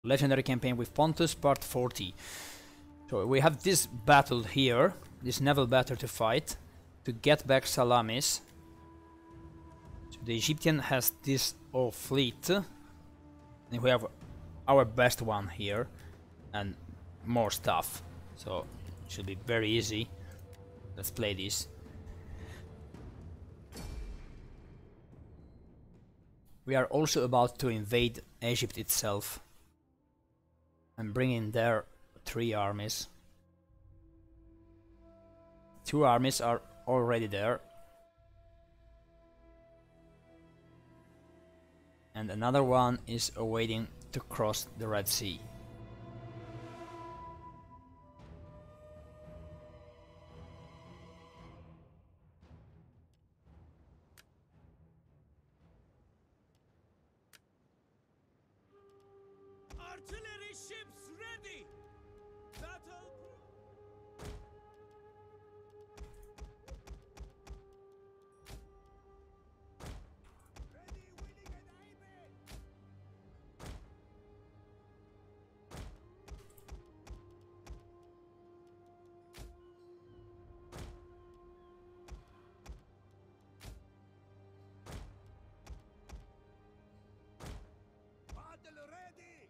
Legendary campaign with Pontus, part 40. So we have this battle here, this naval battle to fight, to get back Salamis. So the Egyptian has this whole fleet, and we have our best one here, and more stuff. So it should be very easy. Let's play this. We are also about to invade Egypt itself and bring in there 3 armies. 2 armies are already there, and another one is awaiting to cross the Red Sea. Artillery ships ready! Battle! Ready, willing and able! Battle ready!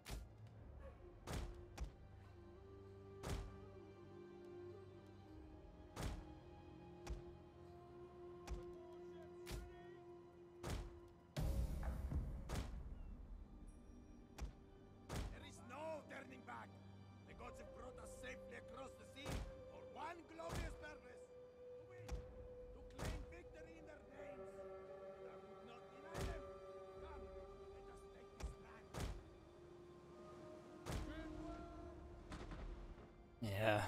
There is no turning back. The gods have brought us safely across the sea for one glorious purpose. To win, to claim victory in their names. Thou would not deny them. Come, let us take this land. Yeah.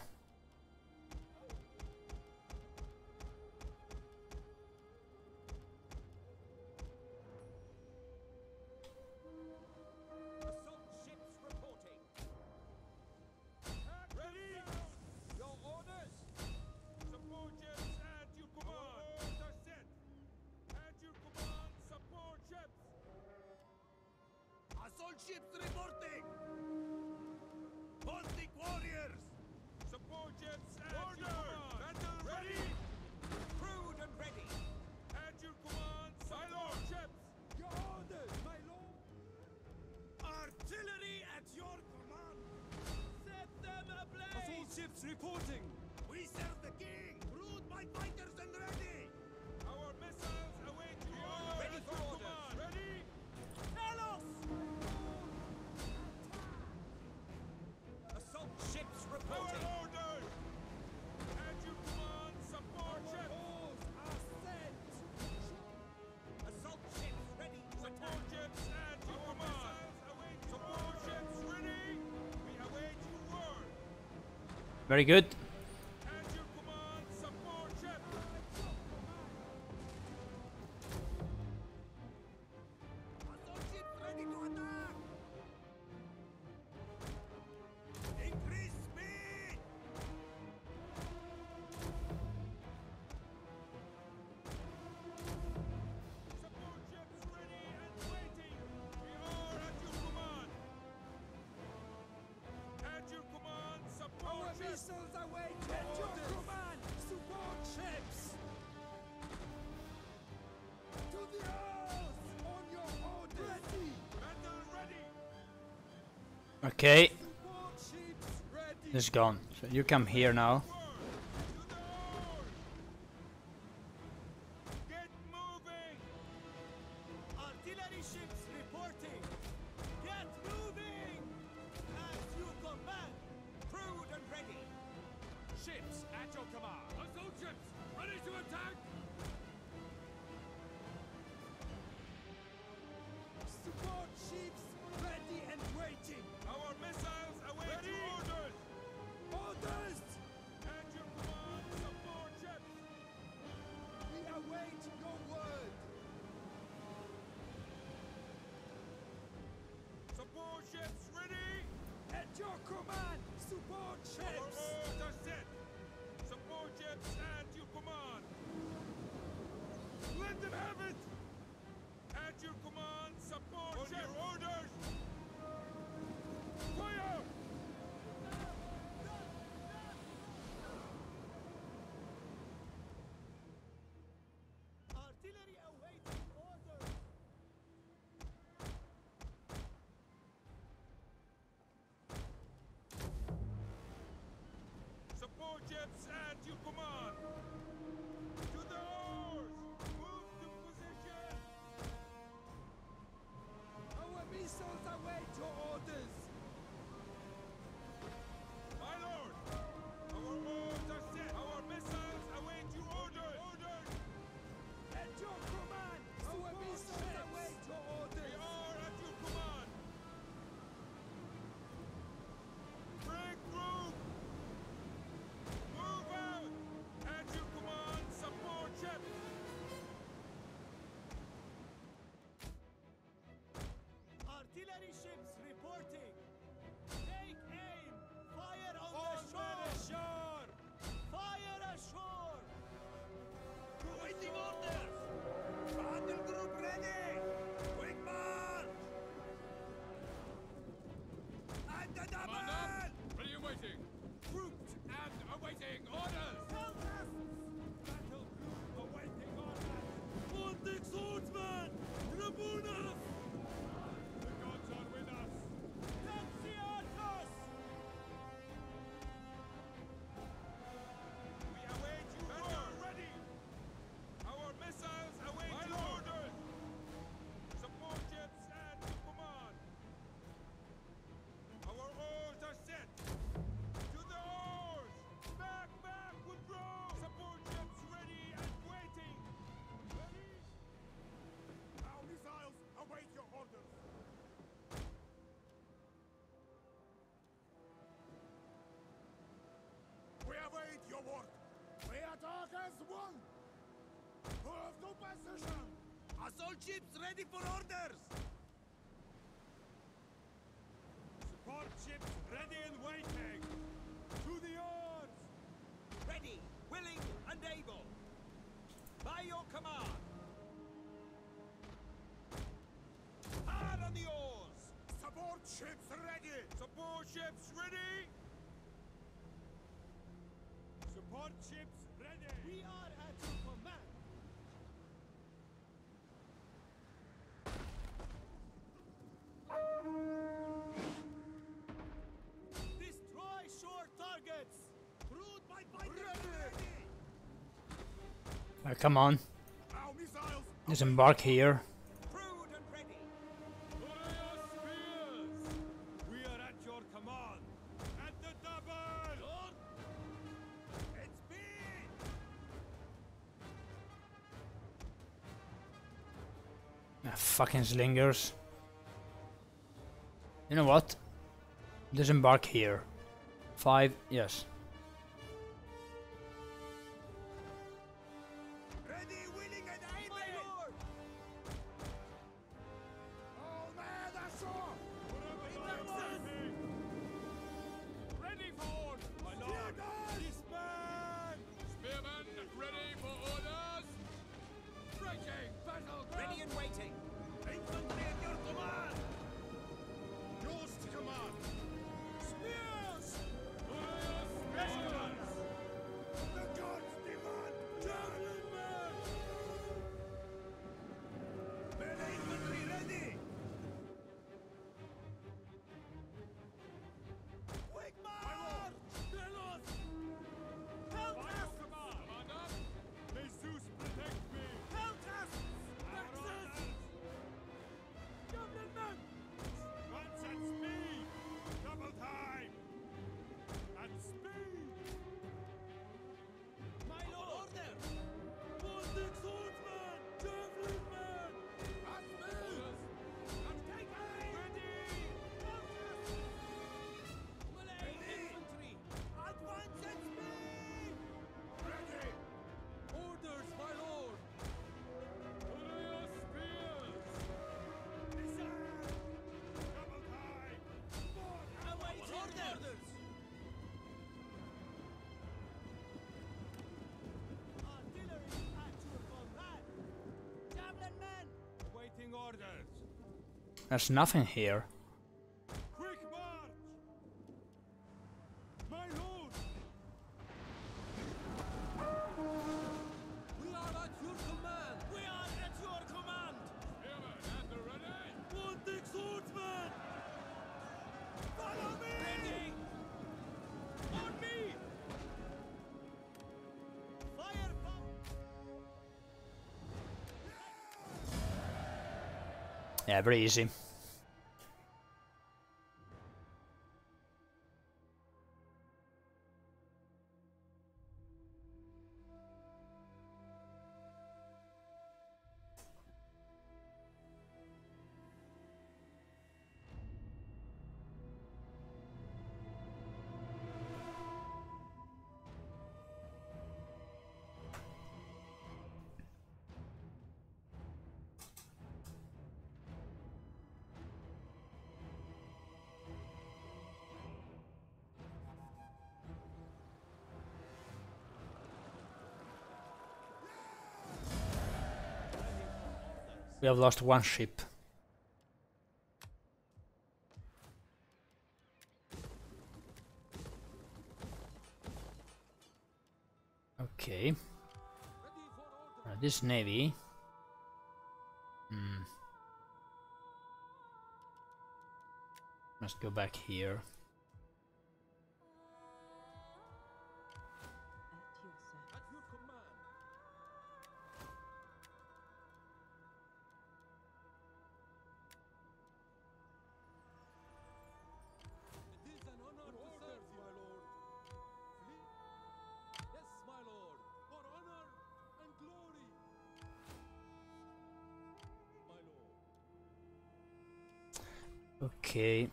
Assault ships reporting. Ready? Your orders? Support ships at your command. Orders are set. At your command, support ships. Assault ships reporting. Baltic warriors. Support ships at your command. Battle ready. Crewed and ready. At your command, support ships. Your orders, my lord. Artillery at your command! Set them ablaze! Assault ships reporting! We serve the king! Crewed by fighters and ready! Our missiles await your orders! Ready for orders! Ready? Talos! Assault ships reporting! Our orders! At your command, support ships! Are sent! Assault ships ready to support ships at your command! Support ships ready! We await your word! Very good. At your command, support ships! Assault ships ready to attack! Increase speed! Support ships ready and waiting! We are at your command! At your command, support ships! Our missiles await! At your command, support ships! To the earth! On your orders! Ready! Battle ready! Okay, Support ships ready! it's gone. So you come here now. Get moving! Artillery ships reporting! Get moving! As you command! Crewed and ready! Ships at your command! Assault ships! Ready to attack! Support ships ready and waiting! Our missiles await your orders! Orders! At your command, support ships! We await your word! Support ships ready! At your command, support ships! Our orders set! Support ships at your command! Let them have it! At your command, support ships! On your orders! ships at your command. To the oars! Move to position! Our missiles await your orders! My lord! Our oars are set! Our missiles await your orders! Orders! At your command! Our missiles await your We orders! are at your command! Break through! Move out! At your command, support ships! Artillery ships reporting! Take aim! Fire on the shore! ashore! Fire ashore! Waiting orders! Battle group ready! Quick march! And the double! Ready and waiting! Grouped and awaiting orders! Battle group awaiting orders! Pontus swordsman! Tribunus! The gods are with us! Lanciatus! We await you! Battle ready! Our missiles await your orders! Support ships at your command! Our oars are set! To the oars! Back, back, withdraw! Support ships ready and waiting! Ready? Our missiles await your orders! We await your work! We attack as one! Move to position! Assault ships ready for orders! Support ships ready and waiting! To the oars! Ready, willing, and able! By your command! Hard on the oars! Support ships ready! Support ships ready! Support ships ready! We are at your command! Destroy shore targets! Brood by fighters ready! Come on, Our missiles! disembark here. Brood and ready! Warrior spears! We are at your command! At the double! Lord! It's big! Fucking slingers. You know what? Disembark here. 5, yes. Ready, willing, and able! My lord! All men ashore! Ready for my lord! Disband! Spearmen, ready for orders! Breaking battle ground! Ready and waiting! Infantry at your command! Yours to command! Spears! Spears! The gods demand javelin men! Men infantry ready! Quick march! Delos! Help By us! your command! Commander! May Zeus protect me! Help us! Our orders! Javelin men! Once at speed! Double time! At speed! My lord! Order! Pontus swordsman! Javelin man! At speed! And take aim! Ready! Help us! Malay infantry! Advance at speed! Ready! Orders, my lord! Warrior spears! Missile! Double time! Awaiting orders! Artillery at your command! Javelin men! Waiting orders! There's nothing here. Quick march! My lord! We are at your command! We are at your command! Spearmen at the ready! Pontus swordsman! Follow me! Ready! On me! Yeah, very easy. We have lost one ship. Okay. This navy. Must go back here. At your command. It is an honor to serve you, my lord. Fleet? Yes, my lord. For honor and glory. My lord. Okay.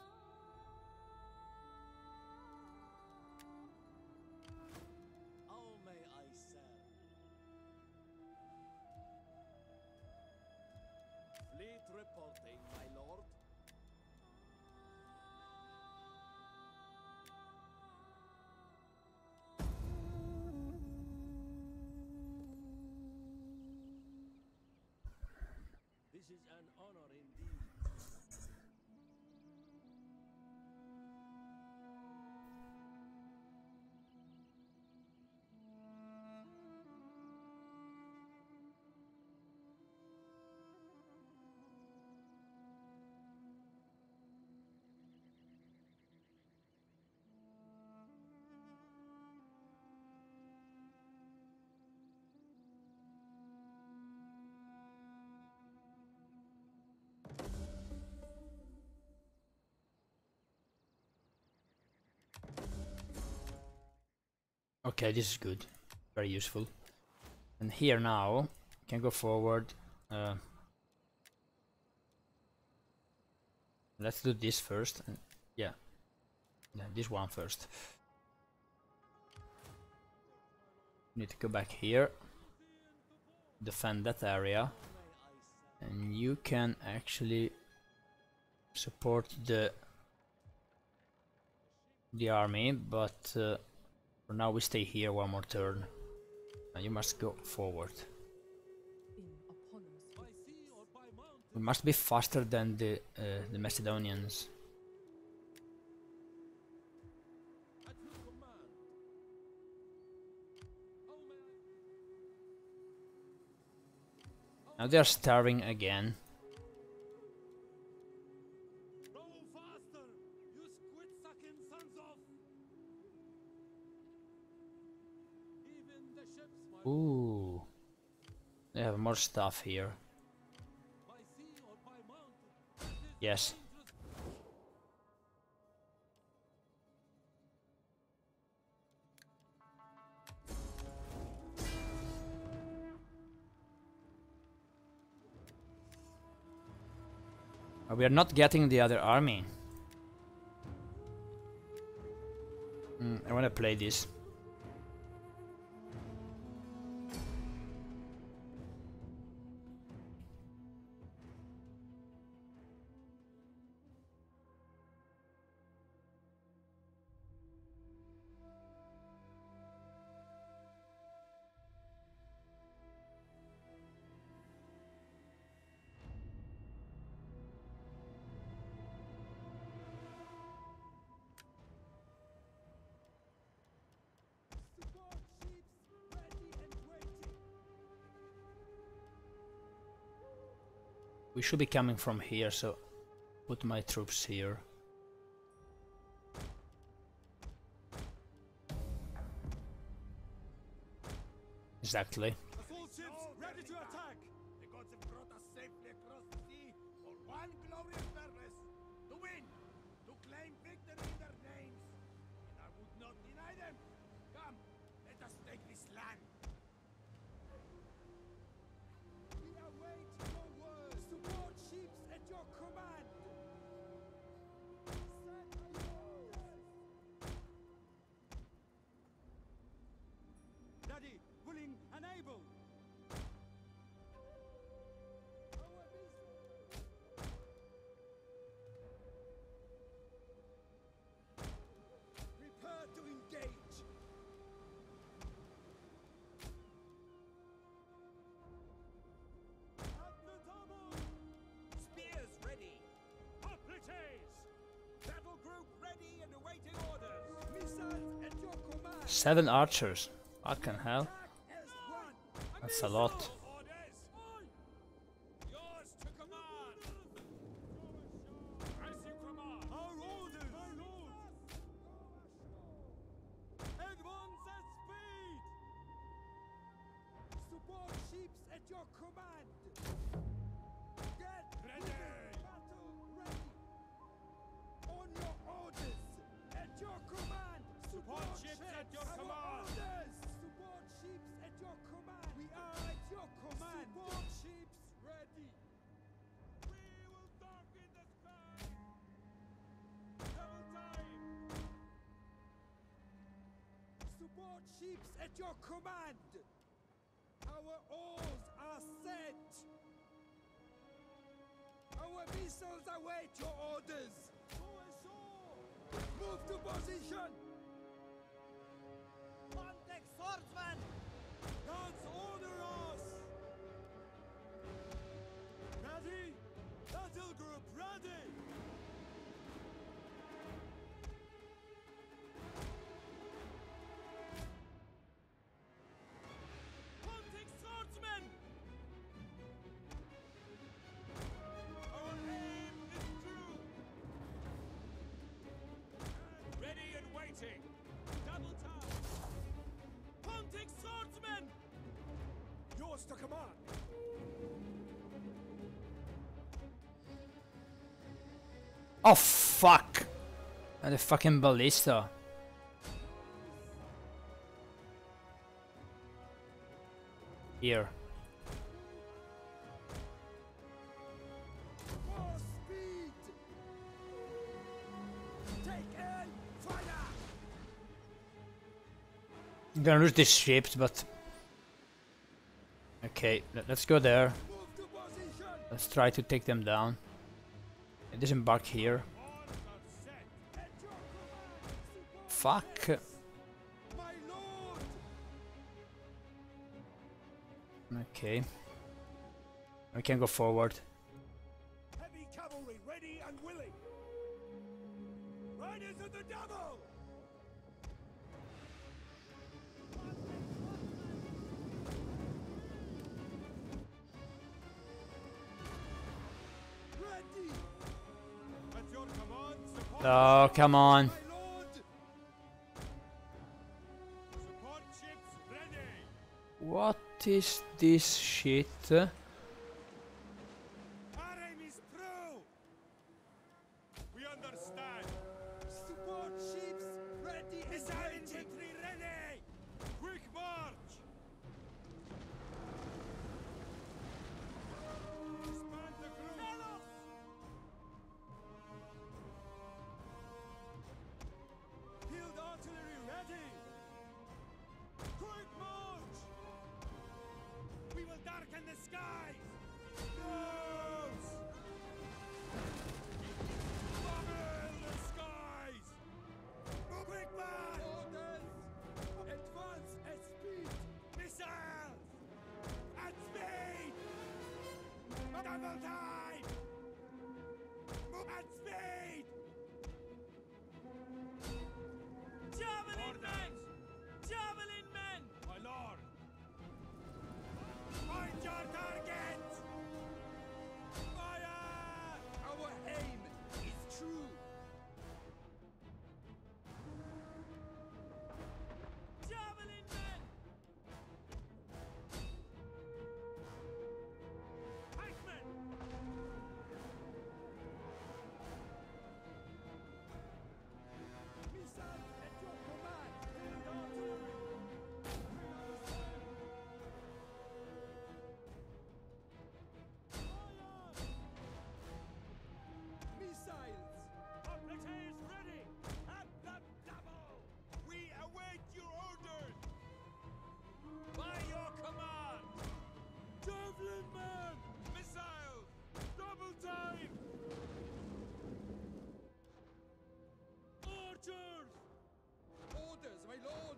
How may I serve? Fleet reporting, my lord. This is an honor indeed. Okay, this is good. Very useful. And here now, can go forward. Let's do this first. Yeah, this one first. Need to go back here. Defend that area. And you can actually support the army, but for now we stay here one more turn. Now you must go forward. By sea or by mountain. We must be faster than the Macedonians. At your command. How may I? Now they are starving again. Row faster, you squid-sucking sons of. Even the ships, my Ooh, they have more stuff here. by sea or by mountain. Yes. We are not getting the other army. I want to play this. Support ships ready and waiting. We should be coming from here, so put my troops here. Exactly. Assault ships ready to attack. The gods have brought us safely across the sea. land. We await your word. Support ships at your command. Send orders. Ready, willing, and able. Our missiles. Prepare to engage. At the double. Spears ready. Hoplites. Battle group ready and awaiting orders. Missiles at your command. 7 archers. Fucking hell. Attack as one. That's a lot. Orders. Yours to command. As you command. Our orders. My lord. Advance at speed. Support ships at your command. Get Ready. battle ready. On your orders. At your command. Support ships at your Our command. orders. Support ships at your command. We are at your command. Support ships ready. We will darken the sky. Double time. Support ships at your command. Our oars are set. Our missiles await your orders. Go ashore. Move to position. Pontus swordsman. God's order us. Ready? Battle group ready. Pontus swordsman. Our aim is true. Ready and waiting. Double time. Pontus swordsman. Yours to command. Oh fuck! And the fucking ballista. Here. More speed. Take aim. Fire. I'm gonna lose these ships, but okay, let's go there. Move to position. Let's try to take them down. Disembark here. At your command. Support Fuck. ships. My lord. Okay. We can go forward. Heavy cavalry ready and willing. Riders of the double. Ready. At your command, support. Oh, come on. My lord. Support ships ready. What is this shit? Our aim is through. We understand. Support ships ready. Missile infantry ready. Quick march. Disband the crew. Field artillery ready. Quick march. We will darken the sky. orders, my lord!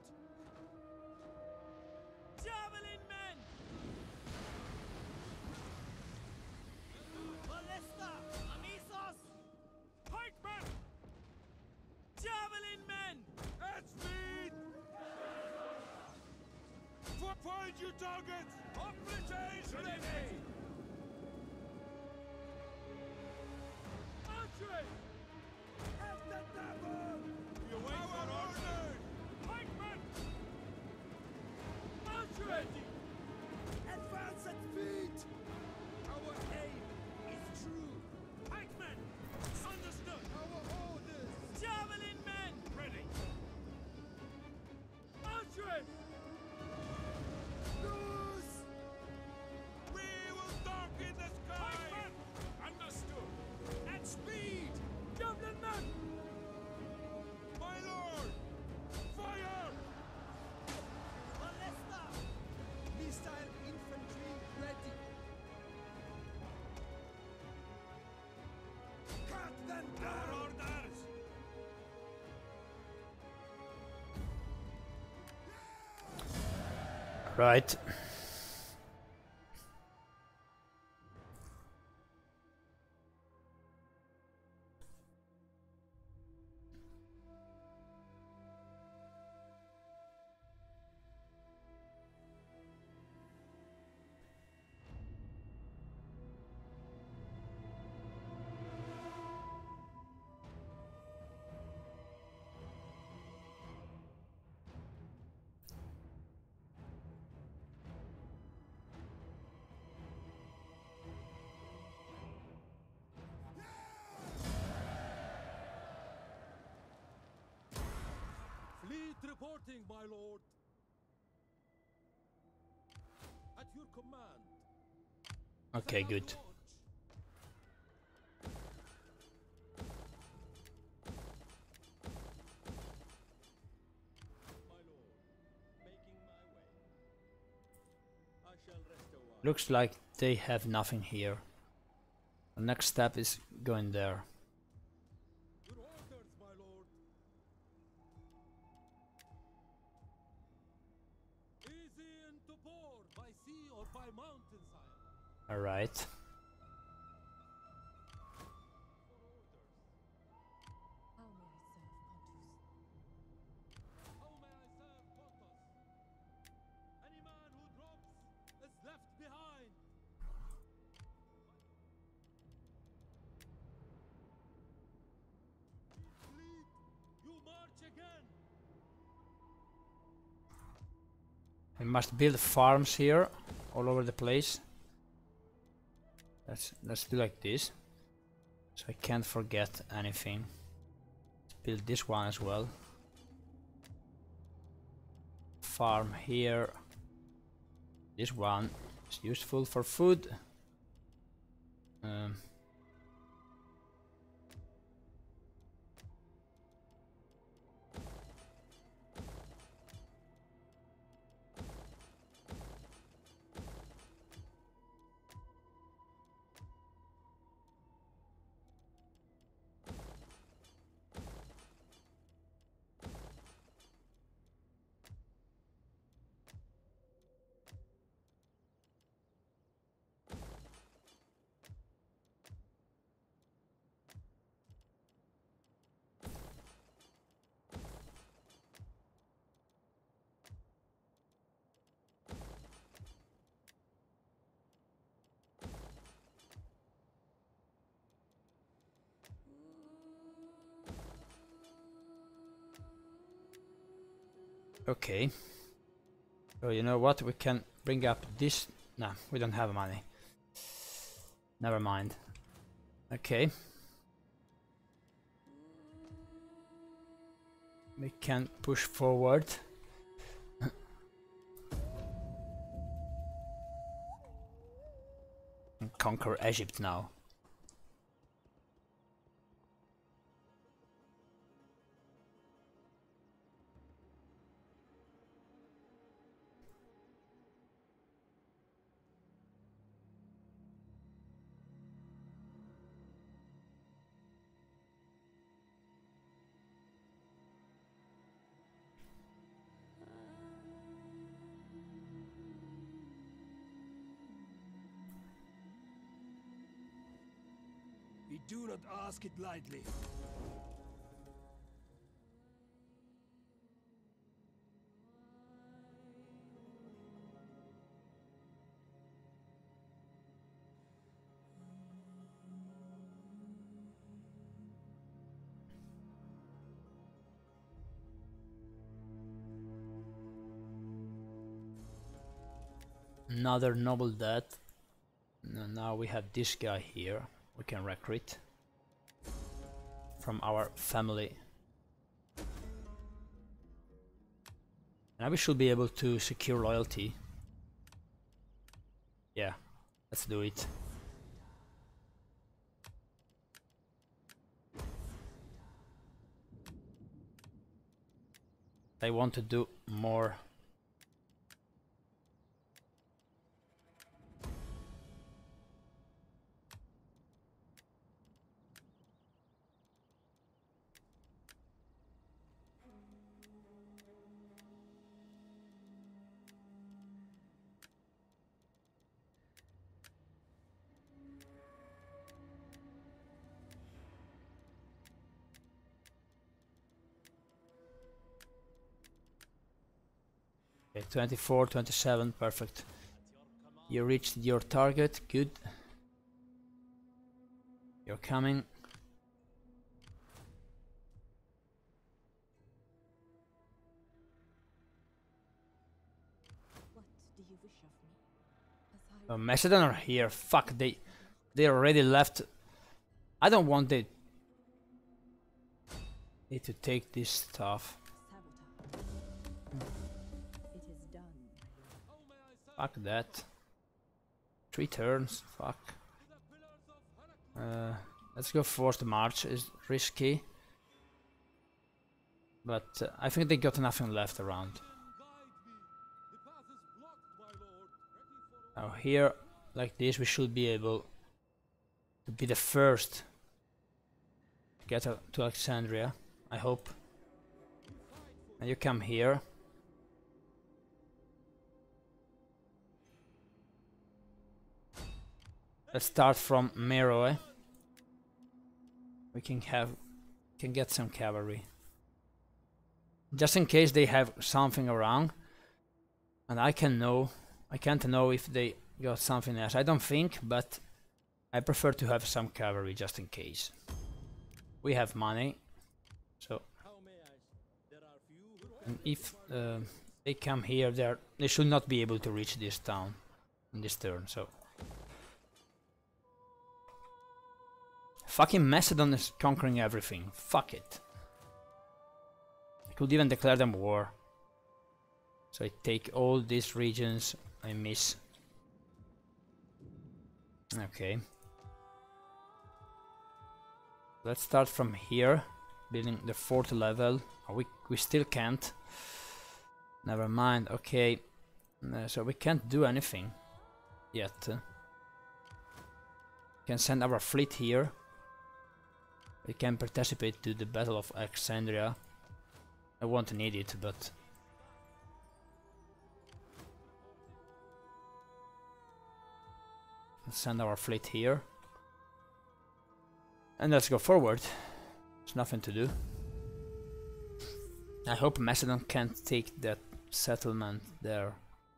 Javelin men! Ballista! Amisos! Pikemen! Javelin men! At speed! Find your targets! Operatives ready! Archery! At the double! We await for orders! Pikemen! Archery! Advance at feet! Our aim is true! Pikemen! Understood! Our orders! Javelin men! Ready! Archery! Loose! We will darken the sky! Pikemen! Understood! At speed! Javelin men! My lord! Fire! Ballista! Missile infantry ready! Cut them down! Our orders! Right. Fleet reporting, my lord. At your command. Okay, Set up good. launch. My lord, making my way. I shall rest a while. Looks like they have nothing here. The next step is going there. Your orders, my lord. Easy into port, by sea or by mountainside. Alright. For orders. How may I serve Pontus? How may I serve Pontus? Any man who drops is left behind. Fleet, you march again. We must build farms here, all over the place. Let's do like this, so I can't forget anything. Let's build this one as well. Farm here. This one is useful for food. Okay. So you know what? We can bring up this. No, we don't have money. Never mind. Okay. We can push forward. And conquer Egypt now. do not ask it lightly. Another noble death. Now we have this guy here. We can recruit from our family. Now we should be able to secure loyalty. Yeah, let's do it. I want to do more. Okay, 24, 27, perfect. You reached your target, good. You're coming. What do you wish of me? As I Oh, Macedon are here. Fuck, they already left. I don't want they need to take this stuff. sabotage. It is done, my lord. Fuck that. 3 turns. Fuck. Let's go forced march. Is risky, but I think they got nothing left around. Now here, like this, we should be able to be the first to get to Alexandria. I hope. And you come here. Let's start from Meroe. We can get some cavalry, just in case they have something around, and I can't know if they got something else. I don't think, but I prefer to have some cavalry just in case. We have money, so and if they come here, they should not be able to reach this town in this turn. So. Fucking Macedon is conquering everything. Fuck it. I could even declare them war. So I take all these regions I miss. Okay. Let's start from here. Building the 4th level. Oh, we still can't. Never mind. Okay. So we can't do anything yet. We can send our fleet here. We can participate to the Battle of Alexandria. I won't need it, but let's send our fleet here. And let's go forward. There's nothing to do. I hope Macedon can't take that settlement there.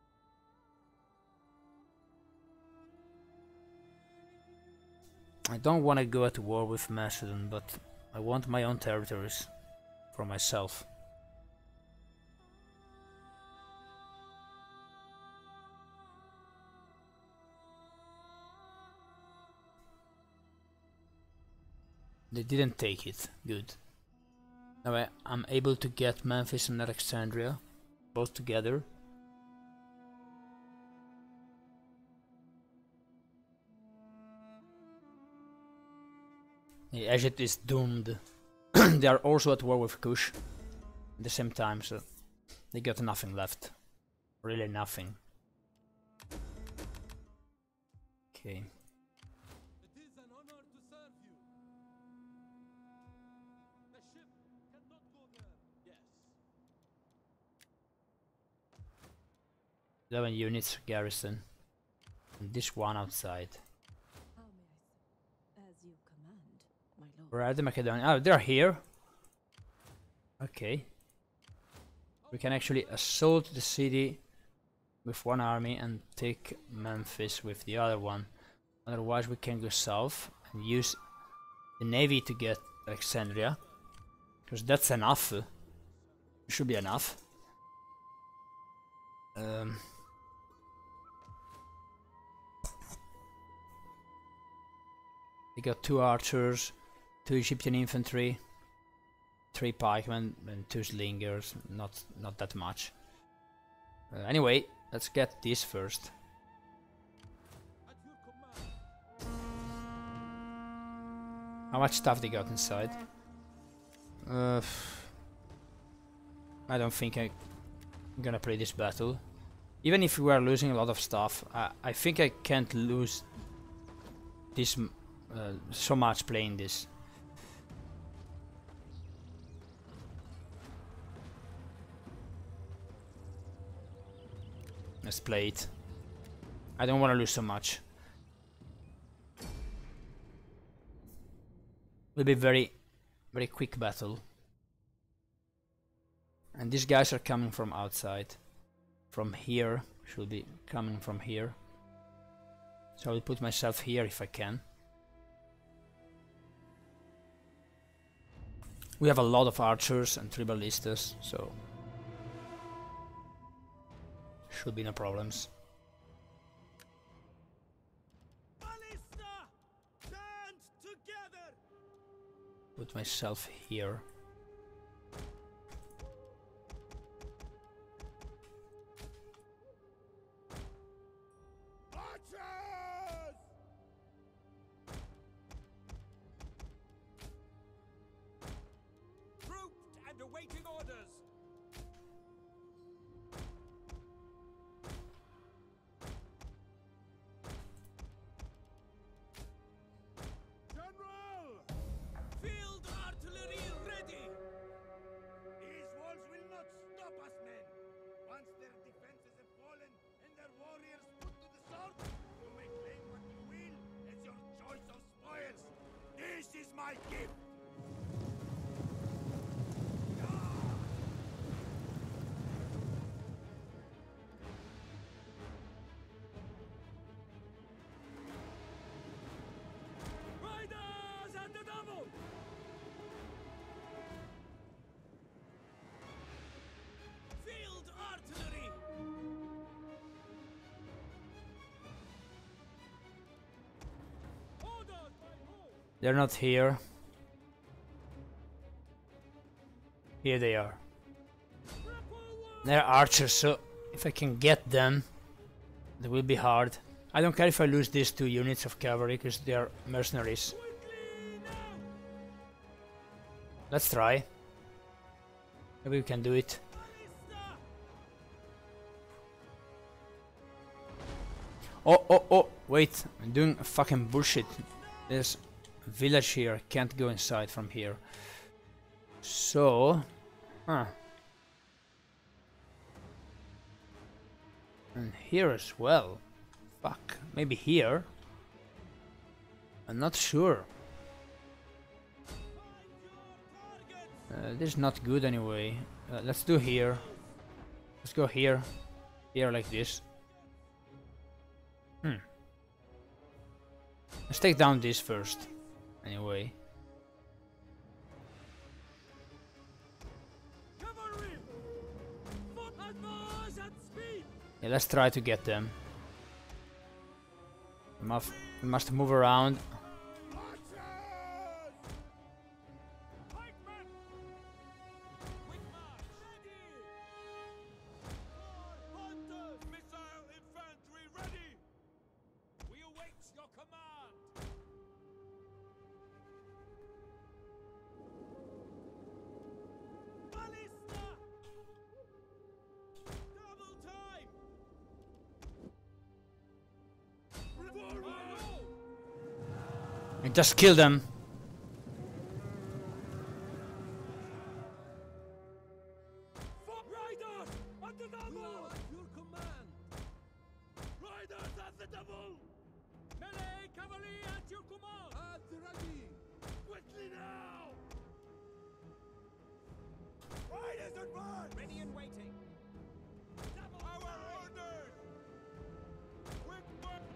I don't want to go at war with Macedon, but I want my own territories for myself. They didn't take it, good. Now I'm able to get Memphis and Alexandria, both together. Egypt is doomed. They are also at war with Kush at the same time, so they got nothing left. Really nothing. Okay. It is an honor to serve you. The ship cannot go there. Yes. 11 units garrison. And this one outside. How may I serve? As you command. Where are the Macedonians? Oh, they're here. Okay. We can actually assault the city with one army and take Memphis with the other one. Otherwise we can go south and use the navy to get Alexandria. Because that's enough. It should be enough. We got 2 archers, 2 Egyptian infantry, 3 pikemen and 2 slingers. Not that much. Anyway, let's get this first. How much stuff they got inside? I don't think I'm gonna play this battle. Even if we are losing a lot of stuff, I think I can't lose this so much playing this. Let's play it. I don't want to lose so much. Will be very quick battle. And these guys are coming from outside. From here. Should be coming from here. So I'll put myself here if I can. We have a lot of archers and 3 ballistas, so should be no problems. Ballista! Stand together! Put myself here. Archers! Grouped and awaiting orders. General! Field artillery ready! These walls will not stop us, men. Once their defenses have fallen and their warriors put to the sword, you may claim what you will as your choice of spoils. This is my gift. Riders at the double! Field artillery! Orders by who? They're not here. Here they are. They're archers, so if I can get them, it will be hard. I don't care if I lose these 2 units of cavalry, because they are mercenaries. Quickly now! Let's try. Maybe we can do it. Ballista! Oh, wait, I'm doing fucking bullshit. There's a village here, I can't go inside from here. So, and here as well. Fuck, maybe here? I'm not sure. This is not good anyway. Let's do here. Let's go here. Here like this. Let's take down this first. Anyway. Cavalry! Advance at speed! Yeah, let's try to get them. We must move around. Archers! Pikemen! Quick march! Ready! Pontus! Missile infantry ready! We await your command! Ballista! Double time! And just kill them. Riders at the double! At your command! Riders at the double! Melee cavalry at your command! At ready! Quickly now! Riders advance! Ready and waiting. Our orders! Quick work!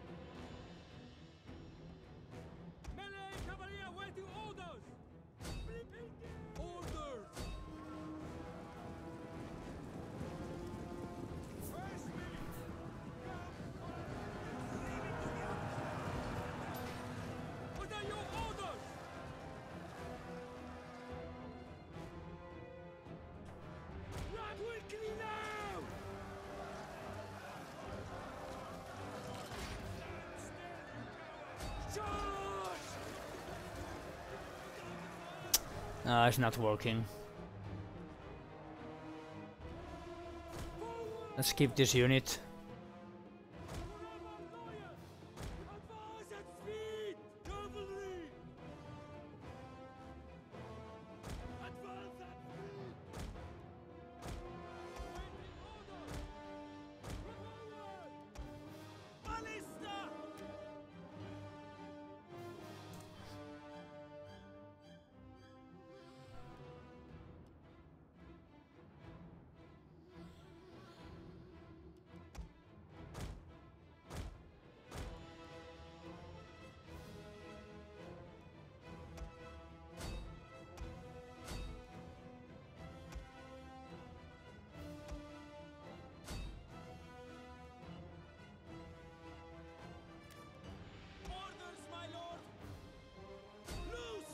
Melee cavalry awaiting orders! Orders! Firstly, What are your orders? Run quickly now! Charge! It's not working. Let's keep this unit. Advance at speed! Cavalry! Advance at speed! Waiting order! Forward! Ballista! Orders, my lord! Loose!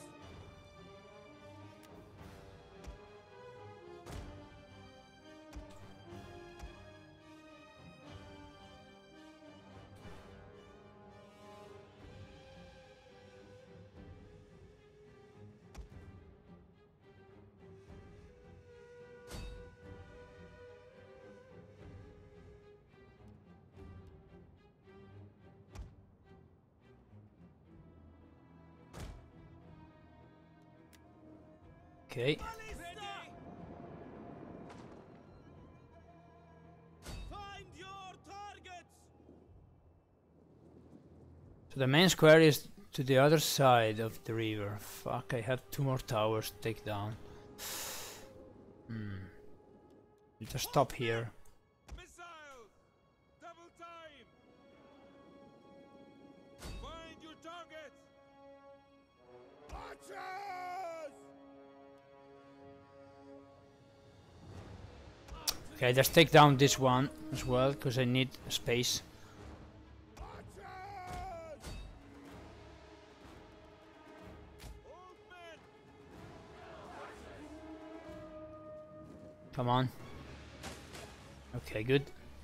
Okay. Ballista! Find your targets! So the main square is to the other side of the river. Fuck, I have 2 more towers to take down. Just stop here. missiles! Double time! Find your targets! Archers! Okay, just take down this one as well, because I need space. Archers! Old men! Come on. Okay, good.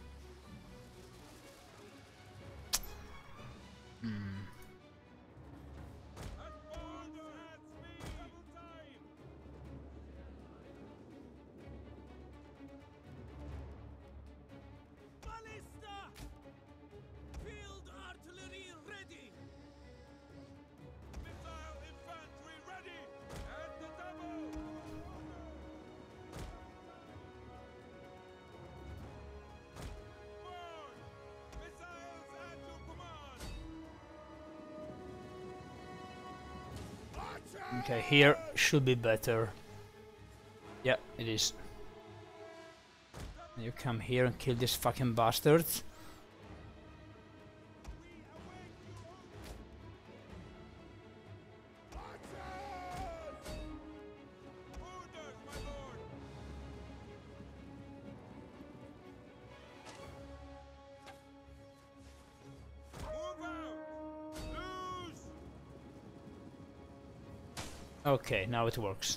At order at speed! Double time! Ballista! Field artillery ready! Missile infantry ready! At the double! Forward! Missiles at your command! Archers! Okay, here should be better. Yeah, it is. You come here and kill these fucking bastards. Orders, my lord! Move out! Lose! Okay, now it works.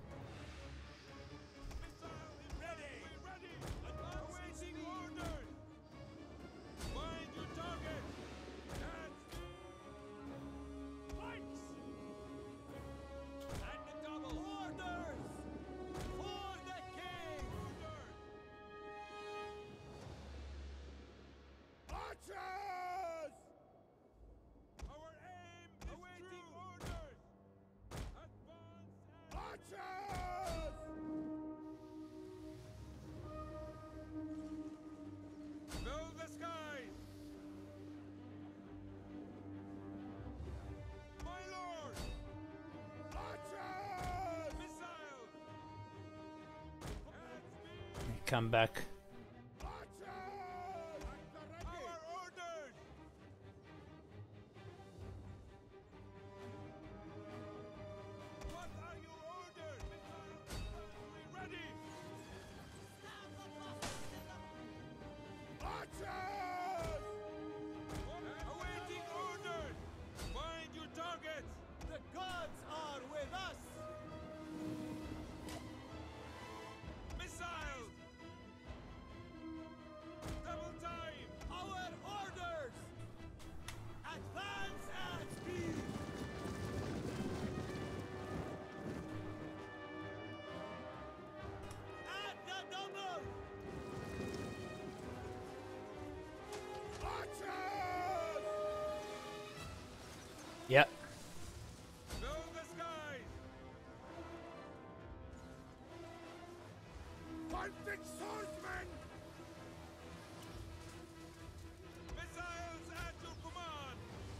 Ready! Ready! Awaiting orders! Find your target! Pikes! And the double orders! For the king! Archers! Our aim is awaiting orders! Advance and come back. Our orders! What are your orders? We ready? Archers! Awaiting orders! Find your targets! The gods are with us! Missiles! Double time! Our orders! Advance at speed! At the double! Archers! Yeah. Fill the skies! Pontic swordsmen! Missiles at your command!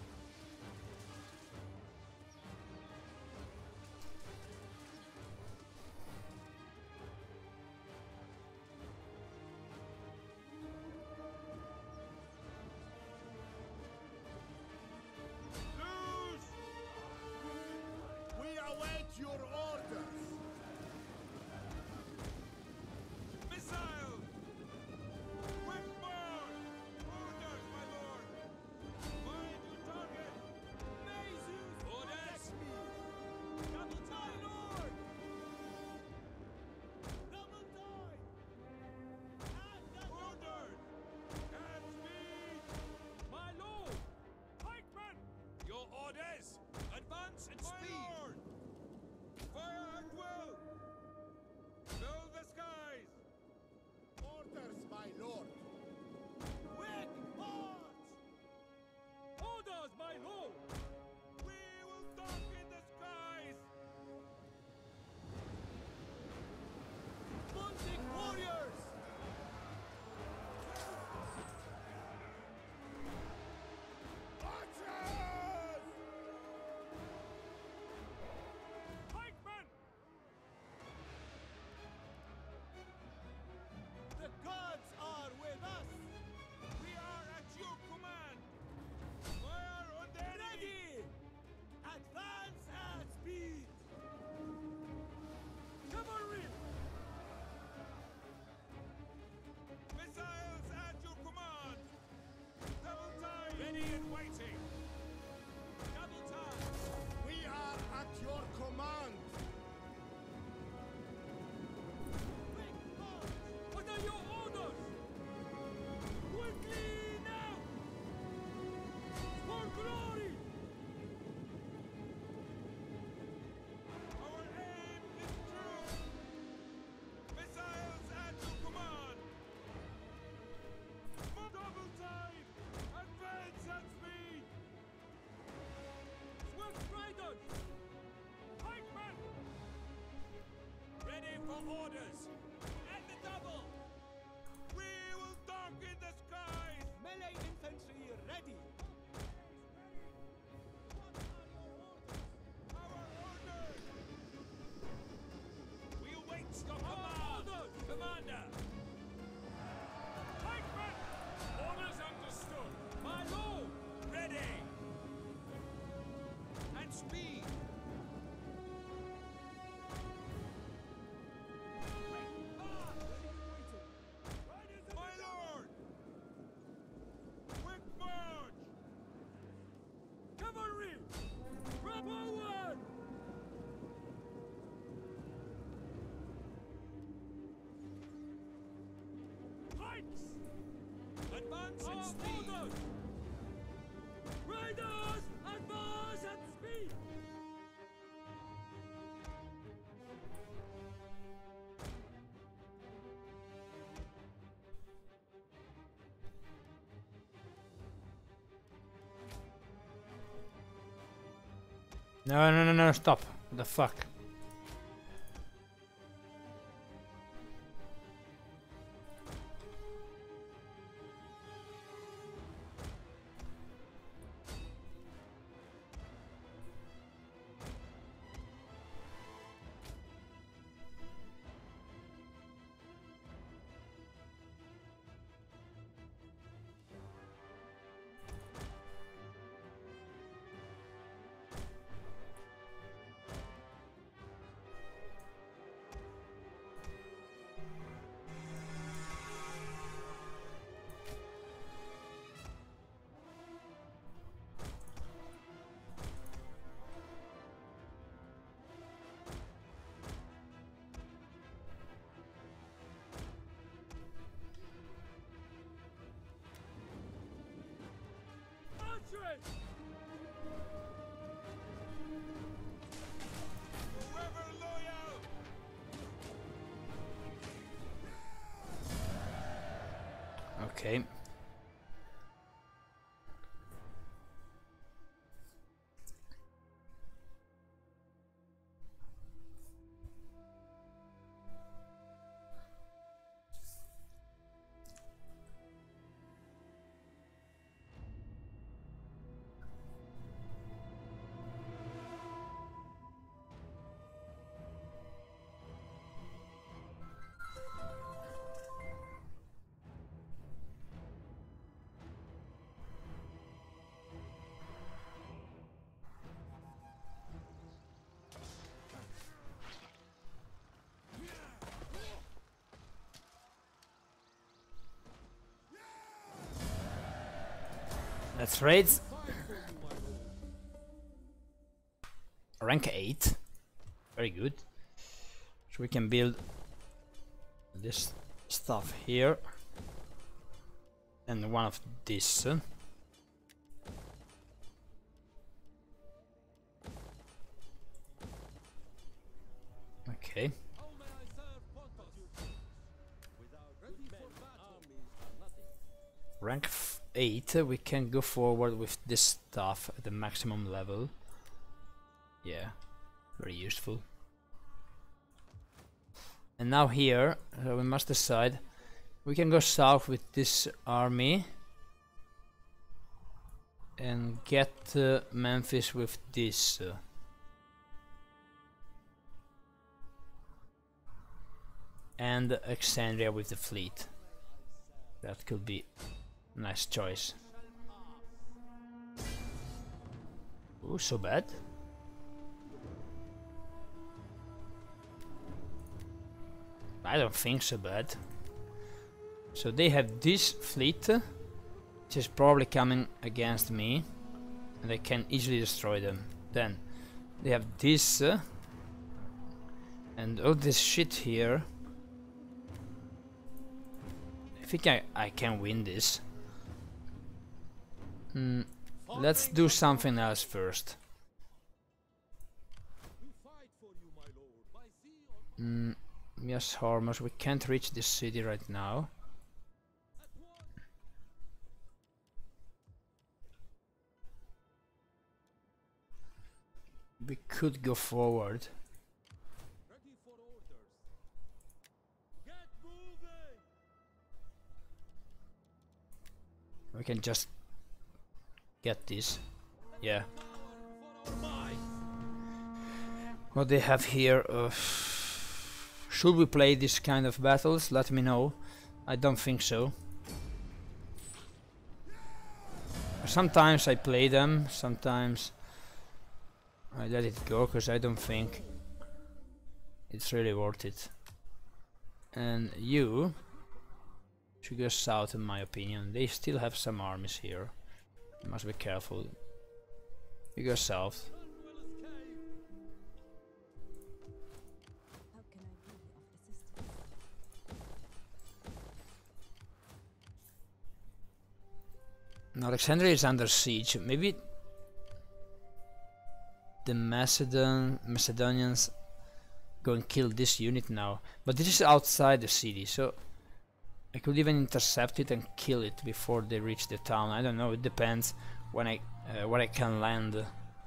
Loose! We await your orders! Missile! Quick march! Orders, my lord! Find your target! Orders! Double time, Lord! Double time! At the Orders! At speed! My lord! Pikemen! Your orders! Advance and speed! Lord! Fire at will! Fill the skies! Orders, my lord! Quick march! Orders, my lord! We will darken the skies! Pontic warriors! Archers! Pikemen! The gods are with us! We are at your command! Fire on the enemy! Ready! Advance at speed! Cavalry! Missiles at your command! Double time! Ready and waiting! Double time! We are at your command! Quick march! What are your orders? Quickly now! For glory! Our aim is true! Missiles at your command! Double time! Advance at speed! Swift riders! Pikemen! Ready for orders! At the double! We will darken the skies! Melee infantry ready! Our orders! We await your command! Commander! Pikemen! Orders understood! My lord! Ready! And speed! My lord! Quick march! Cavalry! Forward! Pikes! Advance Our and speed! orders! Riders! Advance at speed! No, stop. What the fuck? Whoever loyal! Okay. Let's raid. Rank 8. Very good. So we can build this stuff here. And one of this. Okay. How may I serve Pontus? Without good men, armies are nothing. Rank 8, we can go forward with this stuff at the maximum level. Yeah, very useful. And now here, we must decide. We can go south with this army and get Memphis with this. And Alexandria with the fleet. That could be a nice choice. Oh, so bad? I don't think so bad. So they have this fleet, which is probably coming against me, and I can easily destroy them. Then they have this, and all this shit here. I think I can win this. Let's do something else first. We fight for you, my lord, by sea or Yes, Hormuz, we can't reach this city right now. at once. We could go forward. Ready for orders. Get moving. We can just get this. Yeah. For our might. What they have here. Should we play this kind of battles? Let me know. I don't think so. Sometimes I play them, sometimes I let it go because I don't think it's really worth it. And you should go south in my opinion. They still have some armies here. You must be careful. You go south. How can I be of assistance? Now Alexandria is under siege. Maybe the Macedonians go and kill this unit now. But this is outside the city, so I could even intercept it and kill it before they reach the town. I don't know. It depends when where I can land.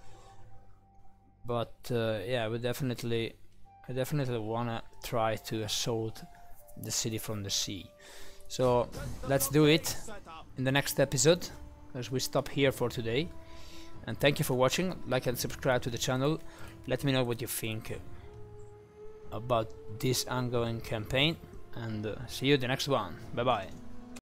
But yeah, I definitely wanna try to assault the city from the sea. So let's do it in the next episode, as we stop here for today. And thank you for watching. Like and subscribe to the channel. Let me know what you think about this ongoing campaign, and see you in the next one. Bye bye.